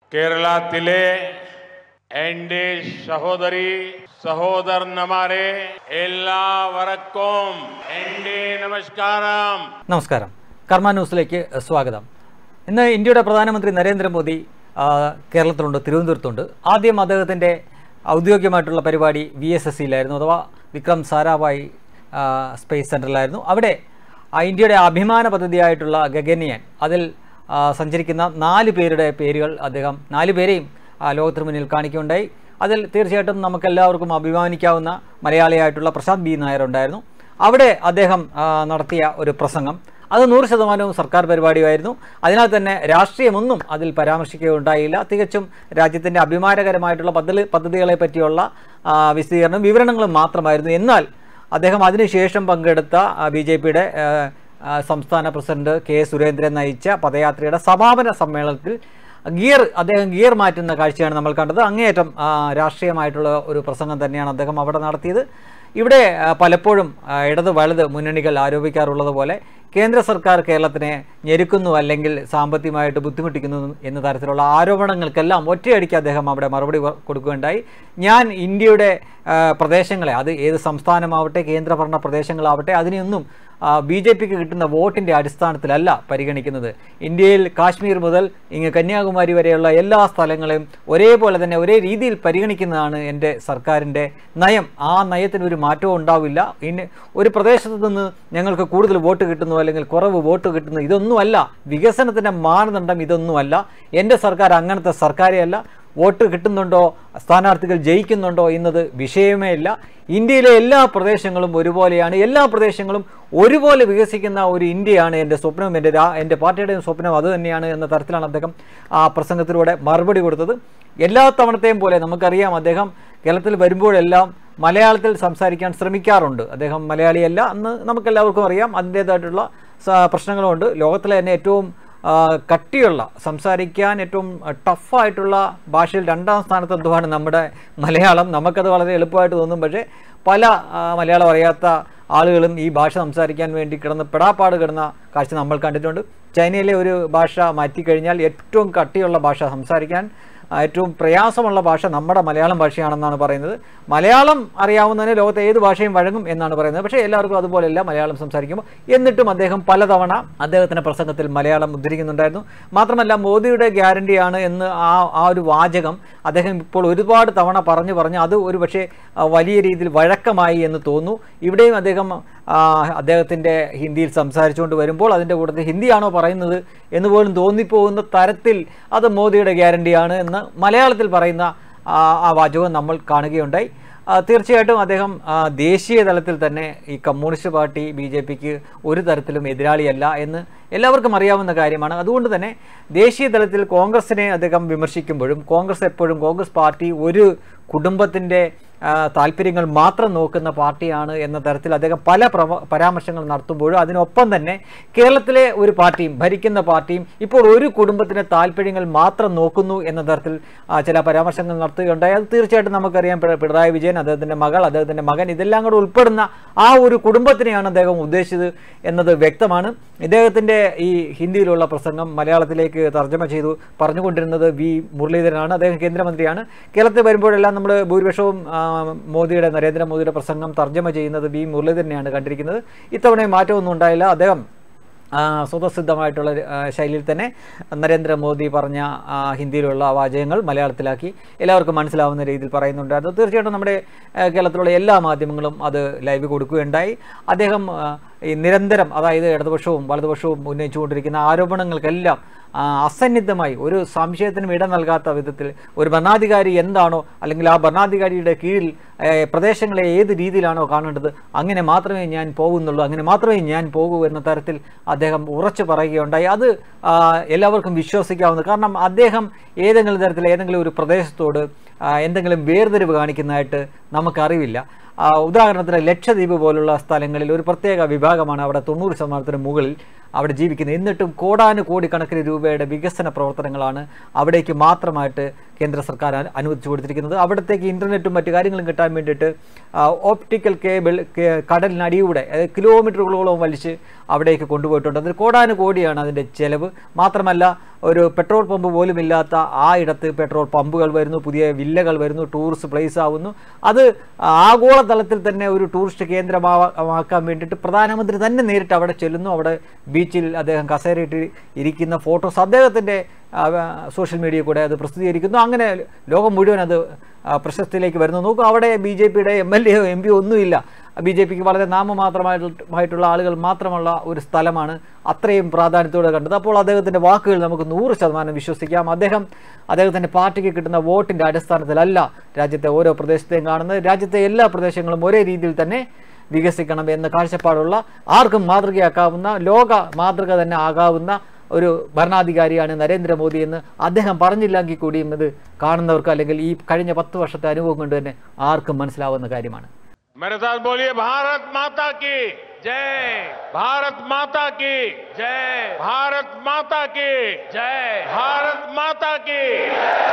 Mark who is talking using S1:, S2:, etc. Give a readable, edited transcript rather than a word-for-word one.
S1: കേരളത്തിലെ എൻ്റെ സഹോദരി സഹോദരന്മാരെ എല്ലാവർക്കും എൻ്റെ നമസ്കാരം.
S2: നമസ്കാരം. കർമ്മ ന്യൂസിലേക്ക് സ്വാഗതം. ഇന്ന് ഇന്ത്യയുടെ പ്രധാനമന്ത്രി നരേന്ദ്രമോദി കേരളത്തിലുണ്ട്, തിരുവനന്തപുരത്തുണ്ട്. ആദ്യം അദ്ദേഹത്തിൻ്റെ ഔദ്യോഗികമായിട്ടുള്ള പരിപാടി VSSയിലായിരുന്നു, അഥവാ വിക്രം സാരാഭായ് സ്പേസ് സെൻറ്ററിലായിരുന്നു. അവിടെ ഇന്ത്യയുടെ അഭിമാന പദ്ധതിയായിട്ടുള്ള ഗഗൻയാൻ, അതിൽ സഞ്ചരിക്കുന്ന 4 പേരുടെ പേരുകൾ അദ്ദേഹം 4 പേരെയും ലോകത്തിന് മുന്നിൽ കാണിക്കുകയുണ്ടായി. അതിൽ തീർച്ചയായിട്ടും നമുക്കെല്ലാവർക്കും അഭിമാനിക്കാവുന്ന മലയാളിയായിട്ടുള്ള പ്രശാന്ത് B നായർ ഉണ്ടായിരുന്നു. അവിടെ അദ്ദേഹം നടത്തിയ ഒരു പ്രസംഗം അത് 100% സർക്കാർ പരിപാടിയായിരുന്നു. അതിനാൽ തന്നെ രാഷ്ട്രീയമൊന്നും അതിൽ പരാമർശിക്കുകയുണ്ടായില്ല. തികച്ചും രാജ്യത്തിൻ്റെ അഭിമാനകരമായിട്ടുള്ള പദ്ധതികളെ പറ്റിയുള്ള വിവരണങ്ങളും മാത്രമായിരുന്നു. എന്നാൽ അദ്ദേഹം അതിനുശേഷം പങ്കെടുത്ത BJPയുടെ സംസ്ഥാന പ്രസിഡന്റ് K. സുരേന്ദ്രൻ നയിച്ച പദയാത്രയുടെ സമാപന സമ്മേളനത്തിൽ അദ്ദേഹം ഗിയർ മാറ്റുന്ന കാഴ്ചയാണ് നമ്മൾ കണ്ടത്. അങ്ങേയറ്റം രാഷ്ട്രീയമായിട്ടുള്ള ഒരു പ്രസംഗം തന്നെയാണ് അദ്ദേഹം അവിടെ നടത്തിയത്. ഇവിടെ പലപ്പോഴും ഇടത് വലത് മുന്നണികൾ ആരോപിക്കാറുള്ളത് പോലെ കേന്ദ്ര സർക്കാർ കേരളത്തിനെ ഞെരുക്കുന്നു, അല്ലെങ്കിൽ സാമ്പത്തികമായിട്ട് ബുദ്ധിമുട്ടിക്കുന്നു എന്ന തരത്തിലുള്ള ആരോപണങ്ങൾക്കെല്ലാം ഒറ്റയടിക്ക് അദ്ദേഹം അവിടെ മറുപടി കൊടുക്കുകയുണ്ടായി. ഞാൻ ഇന്ത്യയുടെ പ്രദേശങ്ങളെ, അത് ഏത് സംസ്ഥാനമാവട്ടെ കേന്ദ്രഭരണ പ്രദേശങ്ങളാവട്ടെ, അതിനെയൊന്നും BJPക്ക് കിട്ടുന്ന വോട്ടിൻ്റെ അടിസ്ഥാനത്തിലല്ല പരിഗണിക്കുന്നത്. ഇന്ത്യയിൽ കാശ്മീർ മുതൽ ഇങ്ങ് കന്യാകുമാരി വരെയുള്ള എല്ലാ സ്ഥലങ്ങളെയും ഒരേപോലെ തന്നെ ഒരേ രീതിയിൽ പരിഗണിക്കുന്നതാണ് എൻ്റെ സർക്കാരിൻ്റെ നയം. ആ നയത്തിന് ഒരു മാറ്റവും ഉണ്ടാവില്ല. ഇനി ഒരു പ്രദേശത്ത് നിന്ന് ഞങ്ങൾക്ക് കൂടുതൽ വോട്ട് കിട്ടുന്നു അല്ലെങ്കിൽ കുറവ് വോട്ട് കിട്ടുന്നു, ഇതൊന്നുമല്ല വികസനത്തിൻ്റെ മാനദണ്ഡം. ഇതൊന്നുമല്ല എൻ്റെ സർക്കാർ. അങ്ങനത്തെ സർക്കാരേ അല്ല. വോട്ട് കിട്ടുന്നുണ്ടോ, സ്ഥാനാർത്ഥികൾ ജയിക്കുന്നുണ്ടോ എന്നത് വിഷയമേ ഇല്ല. ഇന്ത്യയിലെ എല്ലാ പ്രദേശങ്ങളും ഒരുപോലെയാണ്. എല്ലാ പ്രദേശങ്ങളും ഒരുപോലെ വികസിക്കുന്ന ഒരു ഇന്ത്യയാണ് എൻ്റെ സ്വപ്നം, എൻ്റെ പാർട്ടിയുടെയും സ്വപ്നം അത് തന്നെയാണ് എന്ന തരത്തിലാണ് അദ്ദേഹം ആ പ്രസംഗത്തിലൂടെ മറുപടി കൊടുത്തത്. എല്ലാ തവണത്തെയും പോലെ നമുക്കറിയാം, അദ്ദേഹം കേരളത്തിൽ വരുമ്പോഴെല്ലാം മലയാളത്തിൽ സംസാരിക്കാൻ ശ്രമിക്കാറുണ്ട്. അദ്ദേഹം മലയാളിയല്ല എന്ന് നമുക്കെല്ലാവർക്കും അറിയാം. അതിൻ്റേതായിട്ടുള്ള പ്രശ്നങ്ങളുമുണ്ട്. ലോകത്തിലെ തന്നെ ഏറ്റവും കട്ടിയുള്ള, സംസാരിക്കാൻ ഏറ്റവും ടഫായിട്ടുള്ള ഭാഷയിൽ 2ാം സ്ഥാനത്ത് എന്തുവാണ് നമ്മുടെ മലയാളം. നമുക്കത് വളരെ എളുപ്പമായിട്ട് തോന്നും. പക്ഷേ പല മലയാളം അറിയാത്ത ആളുകളും ഈ ഭാഷ സംസാരിക്കാൻ വേണ്ടി പെടാപ്പാട് കിടന്ന കാഴ്ച നമ്മൾ കണ്ടിട്ടുണ്ട്. ചൈനയിലെ ഒരു ഭാഷ മാറ്റിക്കഴിഞ്ഞാൽ ഏറ്റവും കട്ടിയുള്ള ഭാഷ, സംസാരിക്കാൻ ഏറ്റവും പ്രയാസമുള്ള ഭാഷ നമ്മുടെ മലയാളം ഭാഷയാണെന്നാണ് പറയുന്നത്. മലയാളം അറിയാവുന്നതിന് ലോകത്തെ ഏത് ഭാഷയും വഴങ്ങും എന്നാണ് പറയുന്നത്. പക്ഷേ എല്ലാവർക്കും അതുപോലെയല്ല മലയാളം സംസാരിക്കുമ്പോൾ. എന്നിട്ടും അദ്ദേഹം പലതവണ അദ്ദേഹത്തിൻ്റെ പ്രസംഗത്തിൽ മലയാളം ഉദ്ധരിക്കുന്നുണ്ടായിരുന്നു. മാത്രമല്ല, മോദിയുടെ ഗ്യാരണ്ടിയാണ് എന്ന് ആ ഒരു വാചകം അദ്ദേഹം ഇപ്പോൾ ഒരുപാട് തവണ പറഞ്ഞ് അത് ഒരു പക്ഷേ വലിയ രീതിയിൽ വഴക്കമായി എന്ന് തോന്നുന്നു. ഇവിടെയും അദ്ദേഹത്തിൻ്റെ ഹിന്ദിയിൽ സംസാരിച്ചുകൊണ്ട് വരുമ്പോൾ അതിൻ്റെ കൂട്ടത്തിൽ ഹിന്ദിയാണോ പറയുന്നത് എന്ന് പോലും തോന്നിപ്പോകുന്ന തരത്തിൽ അത് മോദിയുടെ ഗ്യാരണ്ടിയാണ് എന്ന് മലയാളത്തിൽ പറയുന്ന ആ വാചകം നമ്മൾ കാണുകയുണ്ടായി. തീർച്ചയായിട്ടും അദ്ദേഹം ദേശീയ തലത്തിൽ തന്നെ ഈ കമ്മ്യൂണിസ്റ്റ് പാർട്ടി BJPക്ക് ഒരു തരത്തിലും എതിരാളിയല്ല എന്ന് എല്ലാവർക്കും അറിയാവുന്ന കാര്യമാണ്. അതുകൊണ്ട് തന്നെ ദേശീയ തലത്തിൽ കോൺഗ്രസിനെ അദ്ദേഹം വിമർശിക്കുമ്പോഴും കോൺഗ്രസ് പാർട്ടി ഒരു കുടുംബത്തിൻ്റെ താല്പര്യങ്ങൾ മാത്രം നോക്കുന്ന പാർട്ടിയാണ് എന്ന തരത്തിൽ അദ്ദേഹം പല പരാമർശങ്ങൾ നടത്തുമ്പോഴും അതിനൊപ്പം തന്നെ കേരളത്തിലെ ഒരു പാർട്ടിയും, ഭരിക്കുന്ന പാർട്ടിയും ഇപ്പോൾ ഒരു കുടുംബത്തിൻ്റെ താല്പര്യങ്ങൾ മാത്രം നോക്കുന്നു എന്ന തരത്തിൽ ചില പരാമർശങ്ങൾ നടത്തുകയുണ്ടായി. അത് തീർച്ചയായിട്ടും നമുക്കറിയാം. പിണറായി വിജയൻ, അദ്ദേഹത്തിൻ്റെ മകൾ, അദ്ദേഹത്തിൻ്റെ മകൻ, ഇതെല്ലാം കൂടെ ഉൾപ്പെടുന്ന ആ ഒരു കുടുംബത്തിനെയാണ് അദ്ദേഹം ഉദ്ദേശിച്ചത് എന്നത് വ്യക്തമാണ്. ഇദ്ദേഹത്തിൻ്റെ ഈ ഹിന്ദിയിലുള്ള പ്രസംഗം മലയാളത്തിലേക്ക് തർജ്ജമ ചെയ്തു പറഞ്ഞുകൊണ്ടിരുന്നത് V. മുരളീധരനാണ്. അദ്ദേഹം കേന്ദ്രമന്ത്രിയാണ്. കേരളത്തിൽ വരുമ്പോഴെല്ലാം നമ്മൾ ഭൂരിപക്ഷവും നരേന്ദ്രമോദിയുടെ പ്രസംഗം തർജ്ജമ ചെയ്യുന്നത് V. മുരളീധരനെയാണ് കണ്ടിരിക്കുന്നത്. ഇത്തവണയും മാറ്റമൊന്നും ഉണ്ടായില്ല. അദ്ദേഹം സ്വതസിദ്ധമായിട്ടുള്ള ശൈലിയിൽ തന്നെ നരേന്ദ്രമോദി പറഞ്ഞ ഹിന്ദിയിലുള്ള വാചകങ്ങൾ മലയാളത്തിലാക്കി എല്ലാവർക്കും മനസ്സിലാവുന്ന രീതിയിൽ പറയുന്നുണ്ടായിരുന്നു. തീർച്ചയായിട്ടും നമ്മുടെ കേരളത്തിലുള്ള എല്ലാ മാധ്യമങ്ങളും അത് ലൈവ് കൊടുക്കുകയുണ്ടായി. അദ്ദേഹം ഈ നിരന്തരം, അതായത് ഇടതുപക്ഷവും വലതുപക്ഷവും ഉന്നയിച്ചുകൊണ്ടിരിക്കുന്ന ആരോപണങ്ങൾക്കെല്ലാം അസന്നിഗ്ധമായി, ഒരു സംശയത്തിനും ഇട നൽകാത്ത വിധത്തിൽ ഒരു ഭരണാധികാരി എന്താണോ, അല്ലെങ്കിൽ ആ ഭരണാധികാരിയുടെ കീഴിൽ പ്രദേശങ്ങളെ ഏത് രീതിയിലാണോ കാണേണ്ടത് അങ്ങനെ മാത്രമേ ഞാൻ പോകുന്നുള്ളൂ, അങ്ങനെ മാത്രമേ ഞാൻ പോകൂ എന്ന തരത്തിൽ അദ്ദേഹം ഉറച്ചു പറയുകയുണ്ടായി. അത് എല്ലാവർക്കും വിശ്വസിക്കാവുന്നത്. കാരണം അദ്ദേഹം ഏതെങ്കിലും തരത്തിൽ ഏതെങ്കിലും ഒരു പ്രദേശത്തോട് എന്തെങ്കിലും വേർതിരിവ് കാണിക്കുന്നതായിട്ട് നമുക്കറിവില്ല. ഉദാഹരണത്തിന് ലക്ഷദ്വീപ് പോലുള്ള സ്ഥലങ്ങളിൽ ഒരു പ്രത്യേക വിഭാഗമാണ് അവിടെ 90% മുകളിൽ അവിടെ ജീവിക്കുന്നത്. എന്നിട്ടും കോടാനുകോടിക്കണക്കിന് രൂപയുടെ വികസന പ്രവർത്തനങ്ങളാണ് അവിടേക്ക് മാത്രമായിട്ട് കേന്ദ്ര സർക്കാർ അനുവദിച്ചു കൊടുത്തിരിക്കുന്നത്. അവിടത്തേക്ക് ഇൻ്റർനെറ്റും മറ്റു കാര്യങ്ങളും കിട്ടാൻ വേണ്ടിയിട്ട് ഓപ്റ്റിക്കൽ കേബിൾ കടലിനടിയൂടെ കിലോമീറ്ററുകളോളം വലിച്ച് അവിടേക്ക് കൊണ്ടുപോയിട്ടുണ്ട്. അതിൽ കോടാനുകോടിയാണ് അതിൻ്റെ ചെലവ്. മാത്രമല്ല ഒരു പെട്രോൾ പമ്പ് പോലും ഇല്ലാത്ത ആ ഇടത്ത് പെട്രോൾ പമ്പുകൾ വരുന്നു, പുതിയ വില്ലകൾ വരുന്നു, ടൂറിസ്റ്റ് പ്ലേസ് ആവുന്നു. അത് ആഗോളതലത്തിൽ തന്നെ ഒരു ടൂറിസ്റ്റ് കേന്ദ്രമാക്കാൻ വേണ്ടിയിട്ട് പ്രധാനമന്ത്രി തന്നെ നേരിട്ട് അവിടെ ചെല്ലുന്നു. അവിടെ ബീച്ചിൽ അദ്ദേഹം കസേരയിട്ട് ഇരിക്കുന്ന ഫോട്ടോസ് അദ്ദേഹത്തിൻ്റെ സോഷ്യൽ മീഡിയയിൽ കൂടെ അത് പ്രസിദ്ധീകരിക്കുന്നു. അങ്ങനെ ലോകം മുഴുവൻ അത് പ്രശസ്തിയിലേക്ക് വരുന്നു. നോക്കൂ, അവിടെ BJPയുടെ MLA MP ഒന്നുമില്ല. BJPക്ക് വളരെ നാമമാത്രമായിട്ടുള്ള ആളുകൾ മാത്രമുള്ള ഒരു സ്ഥലമാണ് അത്രയും പ്രാധാന്യത്തോടെ കണ്ടത്. അപ്പോൾ അദ്ദേഹത്തിൻ്റെ വാക്കുകൾ നമുക്ക് 100% വിശ്വസിക്കാം. അദ്ദേഹത്തിൻ്റെ പാർട്ടിക്ക് കിട്ടുന്ന വോട്ടിൻ്റെ അടിസ്ഥാനത്തിലല്ല രാജ്യത്തെ ഓരോ പ്രദേശത്തെയും കാണുന്നത്. രാജ്യത്തെ എല്ലാ പ്രദേശങ്ങളും ഒരേ രീതിയിൽ തന്നെ വികസിക്കണം എന്ന കാഴ്ചപ്പാടുള്ള, ആർക്കും മാതൃകയാക്കാവുന്ന, ലോക മാതൃക തന്നെ ആകാവുന്ന ഒരു ഭരണാധികാരിയാണ് നരേന്ദ്രമോദി എന്ന് അദ്ദേഹം പറഞ്ഞില്ലെങ്കിൽ കൂടിയും ഇത് കാണുന്നവർക്ക് അല്ലെങ്കിൽ ഈ കഴിഞ്ഞ 10 വർഷത്തെ അനുഭവം കൊണ്ട് തന്നെ ആർക്കും മനസ്സിലാവുന്ന കാര്യമാണ്.
S1: मेरे साथ बोलिए, भारत माता की जय, भारत माता की जय, भारत माता की जय, भारत माता की